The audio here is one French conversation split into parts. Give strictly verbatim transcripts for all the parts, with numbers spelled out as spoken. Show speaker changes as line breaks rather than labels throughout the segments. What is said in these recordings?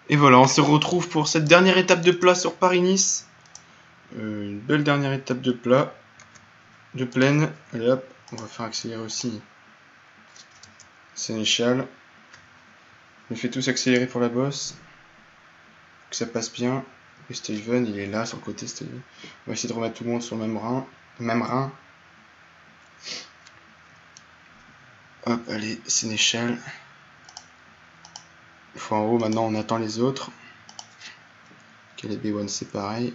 Et voilà, on se retrouve pour cette dernière étape de plat sur Paris-Nice. Euh, une belle dernière étape de plat. De plaine. Allez hop, on va faire accélérer aussi Sénéchal. On fait tous accélérer pour la bosse. Que ça passe bien. Et Steven, il est là sur le côté. Steven. On va essayer de remettre tout le monde sur le même rein. Le même rein. Hop, allez, Sénéchal. Une fois en haut, maintenant on attend les autres. Caleb Ewan, c'est pareil.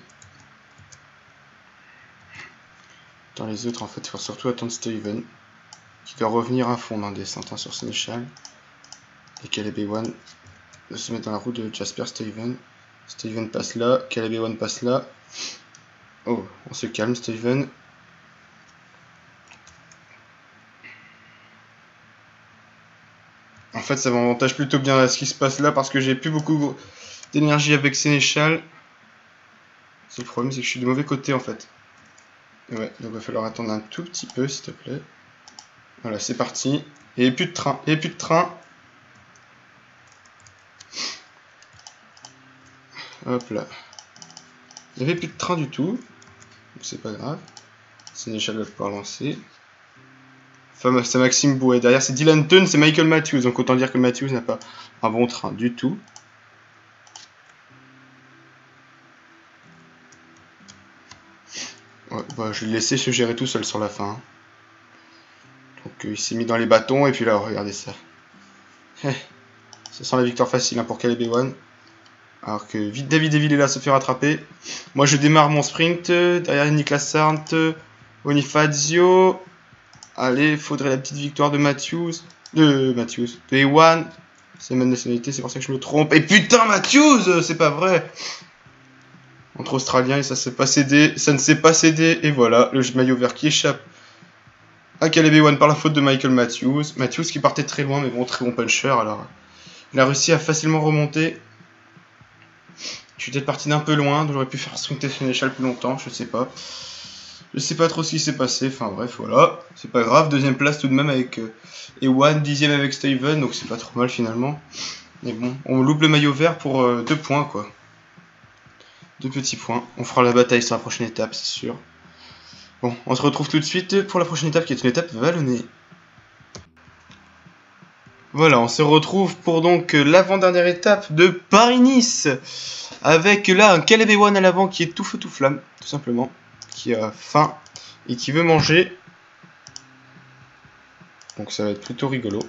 Dans les autres, en fait, il faut surtout attendre Steven, qui doit revenir à fond dans descente hein, sur Sénéchal. Et Caleb Ewan de se mettre dans la route de Jasper Steven. Steven passe là, Caleb Ewan passe là. Oh, on se calme, Steven. En fait, ça m'avantage plutôt bien à ce qui se passe là parce que j'ai plus beaucoup d'énergie avec Sénéchal. C'est le problème, c'est que je suis du mauvais côté en fait. Et ouais, donc il va falloir attendre un tout petit peu, s'il te plaît. Voilà, c'est parti. Et plus de train, et plus de train. Hop là. Il n'y avait plus de train du tout. Donc c'est pas grave. Sénéchal va pouvoir lancer. Enfin, c'est Maxime Bouet. Derrière, c'est Dylan Dunn, c'est Michael Matthews. Donc autant dire que Matthews n'a pas un bon train du tout. Ouais, bah, je l'ai laissé se gérer tout seul sur la fin. Donc euh, il s'est mis dans les bâtons et puis là, regardez ça. Ça sent la victoire facile hein, pour Caleb Ewan. Alors que vite David Deville est là se fait rattraper. Moi je démarre mon sprint. Derrière Niklas Sarnt, Bonifazio. Allez, faudrait la petite victoire de Matthews. De Matthews. De Ewan. C'est ma nationalité, c'est pour ça que je me trompe. Et putain, Matthews, c'est pas vrai. Entre Australiens et ça s'est pas cédé. Ça ne s'est pas cédé. Et voilà, le maillot vert qui échappe à Caleb Ewan par la faute de Michael Matthews. Matthews qui partait très loin, mais bon, très bon puncher. Alors, il a réussi à facilement remonter. Je suis peut-être parti d'un peu loin, donc j'aurais pu faire sprinter Sénéchal plus longtemps, je sais pas. Je sais pas trop ce qui s'est passé, enfin bref, voilà. C'est pas grave, deuxième place tout de même avec euh, Ewan, dixième avec Steven, donc c'est pas trop mal finalement. Mais bon, on loupe le maillot vert pour euh, deux points quoi. Deux petits points. On fera la bataille sur la prochaine étape, c'est sûr. Bon, on se retrouve tout de suite pour la prochaine étape qui est une étape vallonnée. Voilà, on se retrouve pour donc l'avant-dernière étape de Paris-Nice. Avec là un Caleb Ewan à l'avant qui est tout feu tout flamme, tout simplement. Qui a faim et qui veut manger. Donc ça va être plutôt rigolo.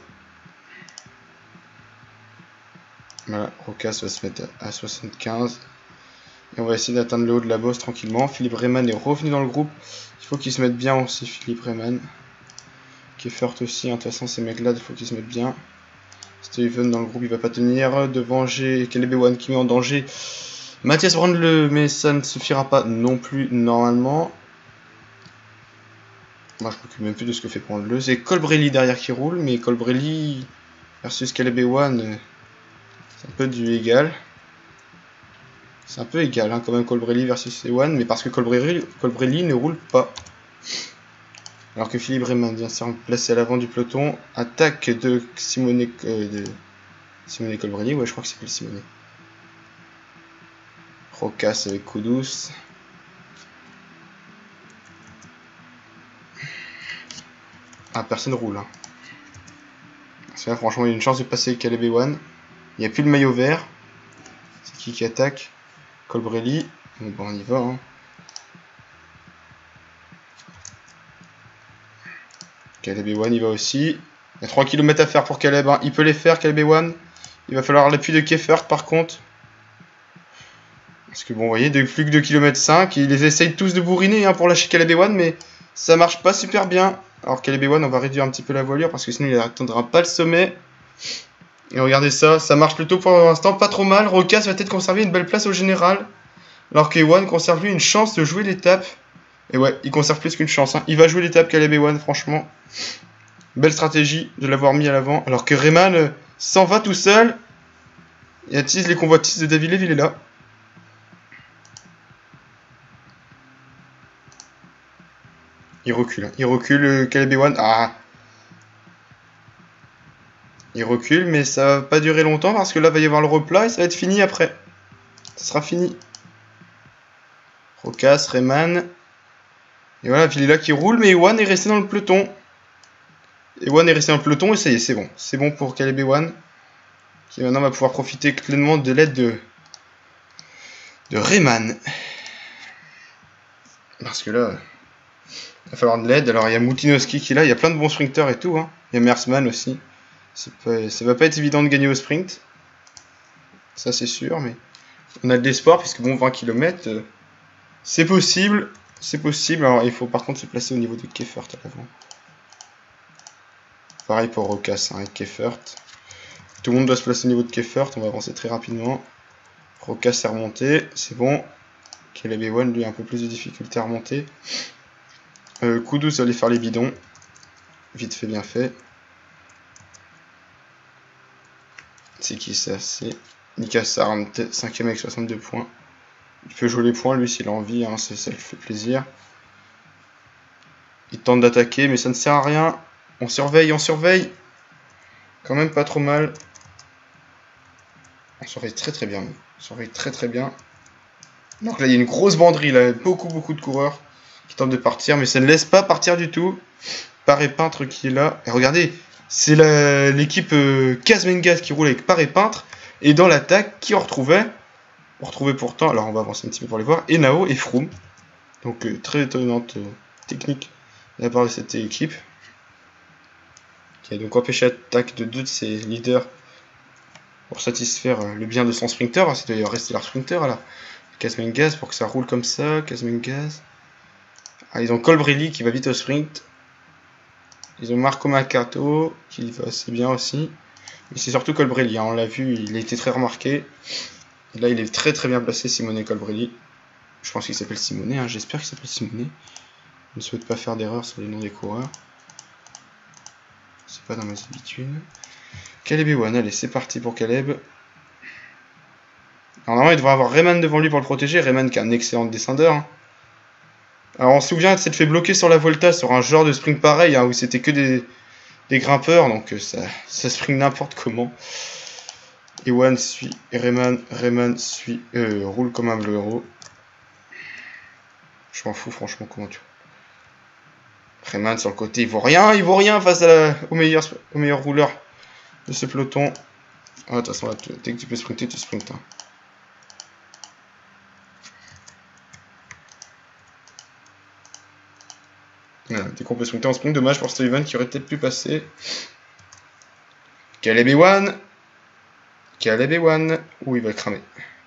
Voilà, Rocas va se mettre à soixante-quinze. Et on va essayer d'atteindre le haut de la bosse tranquillement. Philippe Reyman est revenu dans le groupe. Il faut qu'il se mette bien aussi, Philippe Reyman. Qui est fort aussi, hein. De toute façon ces mecs là, il faut qu'ils se mettent bien. Steven dans le groupe, il va pas tenir. Devant G, Caleb Ewan qui met en danger Mathias Brandle, mais ça ne suffira pas non plus normalement. Moi je m'occupe même plus de ce que fait Brandle. C'est Colbrelli derrière qui roule, mais Colbrelli versus Caleb Ewan, c'est un peu du égal. C'est un peu égal hein, quand même Colbrelli versus Ewan, mais parce que Colbrelli, Colbrelli ne roule pas. Alors que Philippe Reyman vient se placer à l'avant du peloton. Attaque de Simone, euh, de Simone Colbrelli, ouais je crois que c'est plus Simone. Rocas avec Kudus. Ah, personne roule. Hein. Là, franchement, il y a une chance de passer Caleb Ewan. Il n'y a plus le maillot vert. C'est qui qui attaque? Colbrelli. Bon, bon, on y va. Hein. Caleb Ewan, il va aussi. Il y a trois kilomètres à faire pour Caleb. Hein. Il peut les faire, Caleb Ewan. Il va falloir l'appui de Keffert, par contre. Parce que bon, vous voyez, de, plus que deux virgule cinq kilomètres. Ils les essayent tous de bourriner hein, pour lâcher Caleb Ewan, mais ça marche pas super bien. Alors Caleb Ewan, on va réduire un petit peu la voilure parce que sinon il n'atteindra pas le sommet. Et regardez ça, ça marche plutôt pour l'instant pas trop mal. Rocas va peut-être conserver une belle place au général. Alors qu'Ewan conserve lui une chance de jouer l'étape. Et ouais, il conserve plus qu'une chance. Hein. Il va jouer l'étape Caleb Ewan, franchement. Belle stratégie de l'avoir mis à l'avant. Alors que Reyman euh, s'en va tout seul. Il attise les convoitises de David Leville est là. Il recule. Il recule, euh, Caleb Ewan. Ah! Il recule, mais ça va pas durer longtemps parce que là, va y avoir le replat et ça va être fini après. Ça sera fini. Rokas, Rayman. Et voilà, Villela qui roule, mais Ewan est resté dans le peloton. Ewan est resté dans le peloton et ça y est, c'est bon. C'est bon pour Caleb Ewan, qui maintenant va pouvoir profiter pleinement de l'aide de, de Rayman. Parce que là, il va falloir de l'aide. Alors il y a Moutinowski qui est là, il y a plein de bons sprinters et tout. Hein. Il y a Mersman aussi. Pas, ça va pas être évident de gagner au sprint. Ça c'est sûr, mais on a de l'espoir, puisque bon, vingt kilomètres, euh, c'est possible. C'est possible. Alors il faut par contre se placer au niveau de Keffert à l'avant. Pareil pour Rokas, hein, avec Keffert. Tout le monde doit se placer au niveau de Keffert. On va avancer très rapidement. Rokas est remonté, c'est bon. Caleb Ewan, lui, a un peu plus de difficulté à remonter. Euh, Kudus va aller faire les bidons. Vite fait, bien fait. C'est qui ça? C'est Nika Sarnt, cinquième avec soixante-deux points. Il peut jouer les points, lui, s'il a envie, hein, ça lui fait plaisir. Il tente d'attaquer, mais ça ne sert à rien. On surveille, on surveille. Quand même pas trop mal. On surveille très très bien. On surveille très très bien. Donc là, il y a une grosse banderie, là. Beaucoup, beaucoup de coureurs qui tentent de partir, mais ça ne laisse pas partir du tout. Paré Peintre qui est là. Et regardez, c'est l'équipe euh, Kazmengas qui roule avec Paré Peintre. Et dans l'attaque, qui on retrouvait On retrouvait pourtant, alors on va avancer un petit peu pour les voir, Henao et Froome. Donc euh, très étonnante euh, technique de la part de cette équipe. Qui a donc empêché l'attaque de deux de ses leaders pour satisfaire euh, le bien de son sprinter. C'est d'ailleurs rester leur sprinter là. Kazmengas pour que ça roule comme ça. Kazmengas. Ah, ils ont Colbrelli qui va vite au sprint. Ils ont Marco Maccato qui va assez bien aussi. Mais c'est surtout Colbrelli, hein, on l'a vu, il a été très remarqué. Et là, il est très très bien placé, Simone Colbrelli. Je pense qu'il s'appelle Simone, hein, j'espère qu'il s'appelle Simone. Je ne souhaite pas faire d'erreur sur les noms des coureurs. C'est pas dans mes habitudes. Caleb Ewan, allez, c'est parti pour Caleb. Alors, normalement, il devrait avoir Rayman devant lui pour le protéger. Rayman qui est un excellent descendeur. Hein. Alors, on se souvient de s'être fait bloquer sur la Volta sur un genre de sprint pareil, hein, où c'était que des, des grimpeurs, donc euh, ça, ça sprint n'importe comment. Ewan suit Rayman, Rayman suit, euh, roule comme un blaireau. Je m'en fous, franchement, comment tu. Rayman sur le côté, il vaut rien, il vaut rien face à la, au, meilleur, au meilleur rouleur de ce peloton. Ah, de toute façon, là, dès que tu peux sprinter, tu sprintes. Hein. Voilà, dès qu'on peut sprinter en sprint, dommage pour Steven qui aurait peut-être pu passer. Caleb Ewan. Caleb Ewan. Ouh, il va le cramer.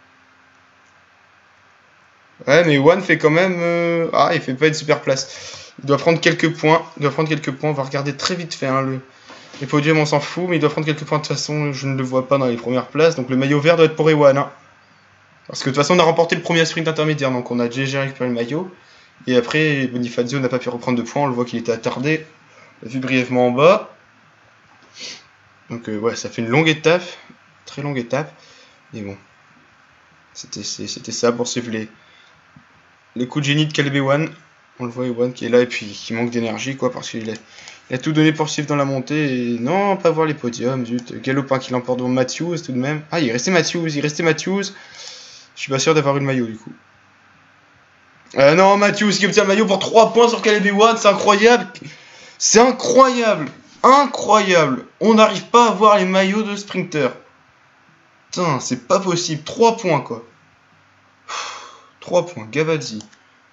Ouais, mais Ewan fait quand même... Euh... Ah, il fait pas une super place. Il doit prendre quelques points. Il doit prendre quelques points. On va regarder très vite fait. Hein, le... Les podiums, on s'en fout. Mais il doit prendre quelques points. De toute façon, je ne le vois pas dans les premières places. Donc le maillot vert doit être pour Ewan. Hein. Parce que de toute façon, on a remporté le premier sprint intermédiaire. Donc on a déjà récupéré le maillot. Et après, Bonifazio n'a pas pu reprendre de points. On le voit qu'il était attardé. On l'a vu brièvement en bas. Donc euh, ouais, ça fait une longue étape. Très longue étape. Mais bon. C'était ça pour suivre les, les coups de génie de Caleb Ewan. On le voit, Ewan qui est là et puis qui manque d'énergie, quoi. Parce qu'il a, il a tout donné pour suivre dans la montée. Et non, pas voir les podiums. Zut. Galopin qui l'emporte devant Matthews tout de même. Ah, il est resté Matthews. Il est resté Matthews. Je suis pas sûr d'avoir eu le maillot du coup. Euh, non, Matthews qui obtient le maillot pour trois points sur Caleb Ewan, c'est incroyable. C'est incroyable. Incroyable. On n'arrive pas à voir les maillots de sprinter. Putain, c'est pas possible. trois points, quoi. trois points. Gavazzi.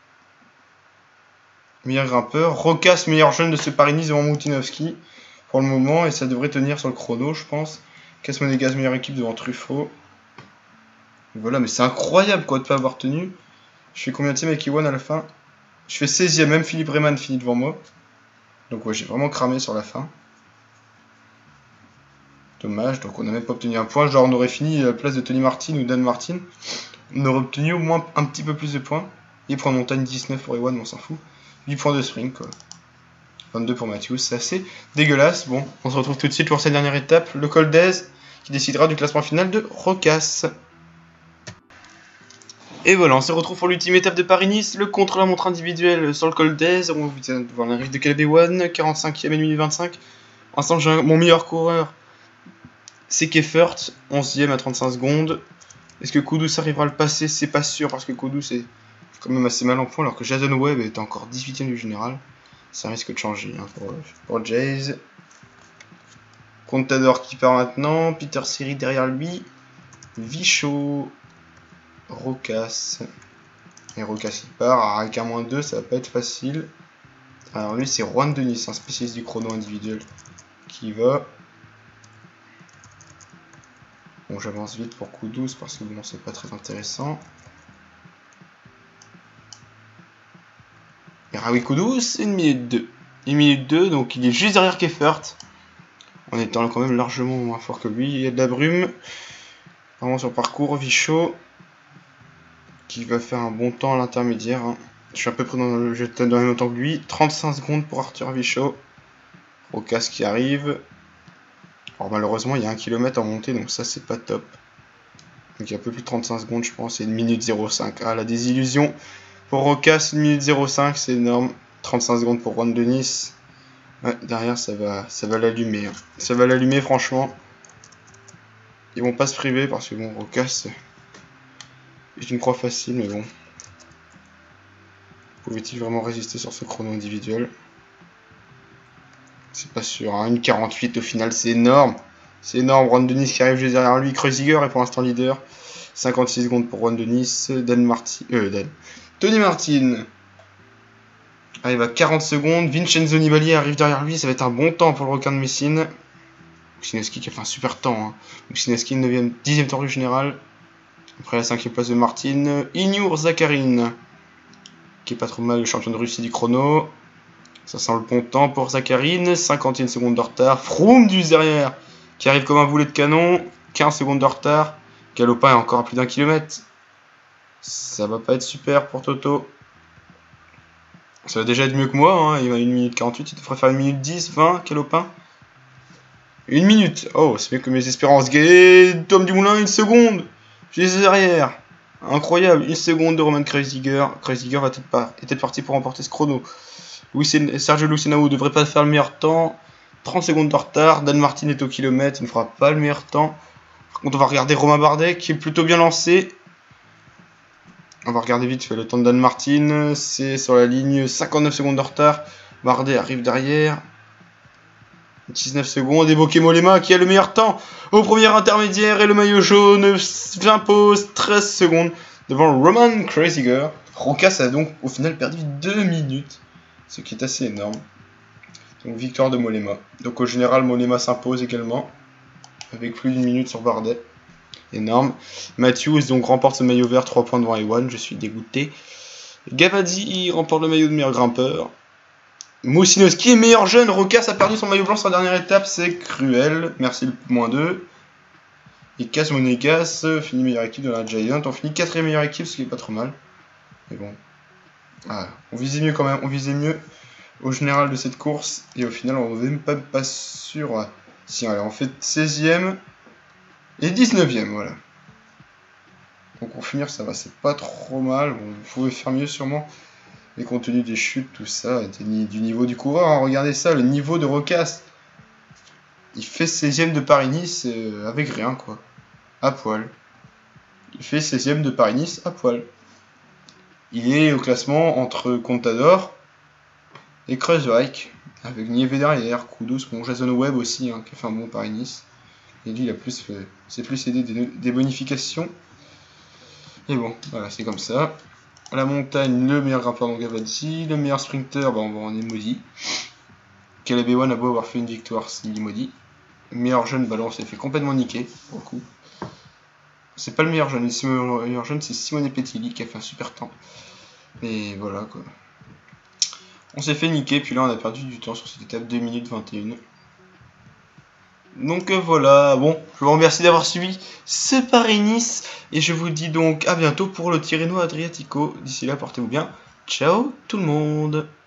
Meilleur grimpeur. Rokas, meilleur jeune de ce Paris-Nice devant Moutinowski. Pour le moment, et ça devrait tenir sur le chrono, je pense. Casmonegas, meilleure équipe devant Truffaut. Et voilà, mais c'est incroyable, quoi, de pas avoir tenu. Je fais combien de team avec Ewan à la fin? Je fais seizième, même Philippe Rayman finit devant moi. Donc ouais, j'ai vraiment cramé sur la fin. Dommage, donc on n'a même pas obtenu un point. Genre on aurait fini à la place de Tony Martin ou Dan Martin. On aurait obtenu au moins un petit peu plus de points. Et pour montagne dix-neuf pour Ewan, on s'en fout. huit points de sprint, quoi. vingt-deux pour Matthews, c'est assez dégueulasse. Bon, on se retrouve tout de suite pour cette dernière étape, le Col d'Aise, qui décidera du classement final de Rokas. Et voilà, on se retrouve pour l'ultime étape de Paris-Nice, le contre-la-montre individuel sur le Col d'Aise. On vient de voir l'arrivée de Caleb Ewan, quarante-cinquième et minute vingt-cinq. Pour l'instant, j'ai mon meilleur coureur c'est Kefert, onzième à trente-cinq secondes. Est-ce que Kudus arrivera à le passer? C'est pas sûr parce que Kudus est quand même assez mal en point alors que Jason Webb est encore dix-huitième du général. Ça risque de changer hein, pour, pour Jays. Contador qui part maintenant. Peter Siri derrière lui. Vichot. Rocas. Et Rocas il part. Avec un moins deux, ça va pas être facile. Alors lui, c'est Juan Denis, un spécialiste du chrono individuel qui va. Bon, j'avance vite pour coup douze parce que bon, c'est pas très intéressant. Et Raoui Kudus, c'est une minute deux. une minute deux, donc il est juste derrière Kefert. En étant quand même largement moins fort que lui. Il y a de la brume. Vraiment sur parcours, Vichot. Qui va faire un bon temps à l'intermédiaire. Hein. Je suis à peu près dans le jeu dans le même temps que lui. trente-cinq secondes pour Arthur Vichot. Rocas qui arrive. Alors malheureusement, il y a un kilomètre en montée, donc ça, c'est pas top. Donc il y a un peu plus de trente-cinq secondes, je pense. C'est une minute zéro cinq. Ah, la désillusion. Pour Rocas, une minute zéro cinq, c'est énorme. trente-cinq secondes pour Juan Denis. Ouais, derrière, ça va, ça va l'allumer. Hein. Ça va l'allumer, franchement. Ils vont pas se priver parce que bon, Rocas est une croix facile, mais bon. Pouvait-il vraiment résister sur ce chrono individuel? C'est pas sûr. Hein. une quarante-huit au final, c'est énorme. C'est énorme. Juan Denis qui arrive juste derrière lui. Kreuziger est pour l'instant leader. cinquante-six secondes pour Juan Denis. Dan Martin. Euh, Dan. Tony Martin arrive à quarante secondes. Vincenzo Nibali arrive derrière lui. Ça va être un bon temps pour le requin de Messine. Musinowski qui a fait un super temps. Hein. Musinowski, neuvième, dixième tour du général. Après la cinquième place de Martin. Inur Zakharine, qui est pas trop mal, le champion de Russie du chrono. Ça sent le bon temps pour Zakharine. cinquante et une secondes de retard. Froome du derrière, qui arrive comme un boulet de canon. quinze secondes de retard. Galopin est encore à plus d'un kilomètre. Ça va pas être super pour Toto. Ça va déjà être mieux que moi. Hein. Il va à une minute quarante-huit. Il devrait faire une minute dix, vingt, Galopin. Une minute. Oh, c'est mieux que mes espérances. Et Tom Dumoulin, une seconde. Je les ai derrière. Incroyable. Une seconde de Roman Kreuziger. Kreuziger va peut-être pas, est peut-être parti pour remporter ce chrono. Louis, Sergio Lucenao devrait pas faire le meilleur temps. trente secondes de retard. Dan Martin est au kilomètre. Il ne fera pas le meilleur temps. Par contre, on va regarder Romain Bardet qui est plutôt bien lancé. On va regarder vite fait le temps de Dan Martin. C'est sur la ligne cinquante-neuf secondes de retard. Bardet arrive derrière. dix-neuf secondes. Et Bokeh-Mollema qui a le meilleur temps au premier intermédiaire. Et le maillot jaune s'impose treize secondes devant Roman Kreuziger. Rocas a donc au final perdu deux minutes. Ce qui est assez énorme. Donc victoire de Mollema. Donc au général, Mollema s'impose également. Avec plus d'une minute sur Bardet. Énorme. Matthews donc remporte ce maillot vert, trois points devant Ewan. Je suis dégoûté. Gavazzi remporte le maillot de meilleur grimpeur. Musinowski est meilleur jeune. Rocas a perdu son maillot blanc sur la dernière étape. C'est cruel. Merci le moins deux. Et Cas Monégas finit meilleure équipe de la Giant. On finit quatrième meilleure équipe, ce qui est pas trop mal. Mais bon. Ah, on visait mieux quand même. On visait mieux au général de cette course. Et au final, on n'est même pas, pas sûr. Si, allez, on fait seizième et dix-neuvième. Voilà. Donc pour finir, ça va. C'est pas trop mal. Bon, vous pouvez faire mieux sûrement. Et compte tenu des chutes, tout ça, du niveau du coureur, hein, regardez ça, le niveau de Rocas. Il fait seizième de Paris-Nice euh, avec rien, quoi. À poil. Il fait seizième de Paris-Nice à poil. Il est au classement entre Contador et Kruijswijk, avec Nieve derrière, Kudus, bon, Jason Webb aussi, hein, qui a fait un bon Paris-Nice. Et lui, il a plus fait, c'est plus aidé des, des bonifications. Et bon, voilà, c'est comme ça. À la montagne, le meilleur grimpeur dans Gavazzi, le meilleur sprinter, bah on est maudit. Caleb Ewan a beau avoir fait une victoire, c'est maudit. Le meilleur jeune, bah là on s'est fait complètement niquer, pour le coup. C'est pas le meilleur jeune, le meilleur jeune c'est Simone Petilli qui a fait un super temps. Et voilà quoi. On s'est fait niquer, puis là on a perdu du temps sur cette étape, deux minutes vingt et un. Donc euh, voilà, bon, je vous remercie d'avoir suivi ce Paris-Nice. Et je vous dis donc à bientôt pour le Tirreno Adriatico. D'ici là, portez-vous bien. Ciao tout le monde.